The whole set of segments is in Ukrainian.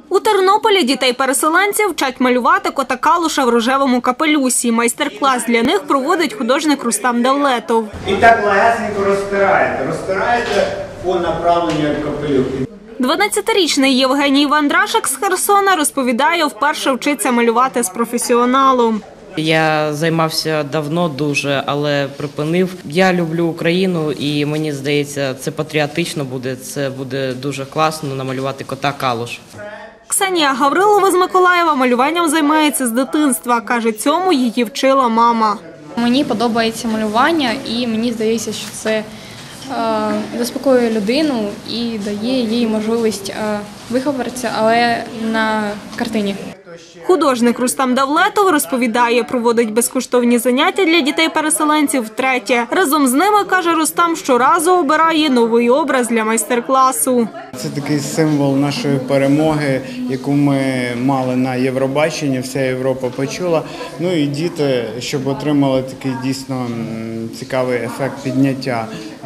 У Тернополі дітей-переселенців вчать малювати кота Калуша в рожевому капелюсі. Майстер-клас для них проводить художник Рустам Давлетов. І так легесенько розтираєте по направленню капелюх. 12-річний Євгеній Вандрашек з Херсона розповідає, вперше вчиться малювати з професіоналом. Я займався давно дуже, але припинив. Я люблю Україну і мені здається, це патріотично буде, це буде дуже класно намалювати кота Калуша. Ксенія Гаврилова з Миколаєва малюванням займається з дитинства. Каже, цьому її вчила мама. Мені подобається малювання і мені здається, що це заспокоює людину і дає їй можливість виховатися, але на картині. Художник Рустам Давлетов розповідає, проводить безкоштовні заняття для дітей-переселенців втретє. Разом з ними, каже Рустам, щоразу обирає новий образ для майстер-класу. Це такий символ нашої перемоги, яку ми мали на Євробаченні, вся Європа почула. Ну і діти, щоб отримали такий дійсно цікавий ефект підняття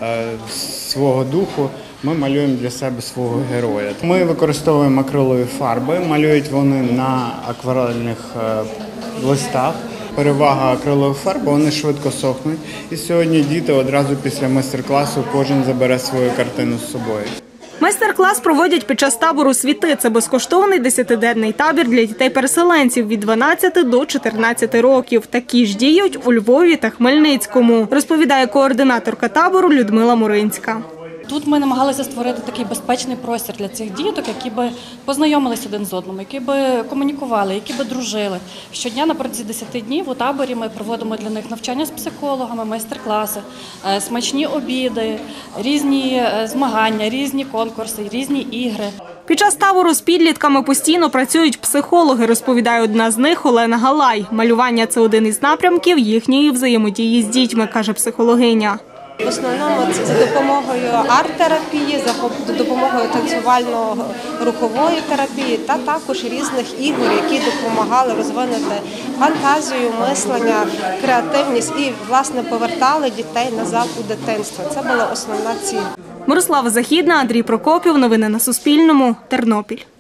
свого духу, ми малюємо для себе свого героя. Ми використовуємо акрилові фарби, малюють вони на акварельних листах. Перевага акрилових фарб, вони швидко сохнуть. І сьогодні діти одразу після майстер-класу кожен забере свою картину з собою. Майстер-клас проводять під час табору «Світи». Це безкоштовний 10-денний табір для дітей-переселенців від 12 до 14 років. Такі ж діють у Львові та Хмельницькому, розповідає координаторка табору Людмила Муринська. Тут ми намагалися створити такий безпечний простір для цих діток, які би познайомились один з одним, які би комунікували, які би дружили. Щодня на протязі 10 днів у таборі ми проводимо для них навчання з психологами, майстер-класи, смачні обіди, різні змагання, різні конкурси, різні ігри. Під час табору з підлітками постійно працюють психологи, розповідає одна з них Олена Галай. Малювання – це один із напрямків їхньої взаємодії з дітьми, каже психологиня. В основному це за допомогою арт-терапії, за допомогою танцювально-рухової терапії та також різних ігор, які допомагали розвинути фантазію, мислення, креативність і, власне, повертали дітей назад у дитинство. Це була основна ціль. Мирослава Західна, Андрій Прокопів. Новини на Суспільному. Тернопіль.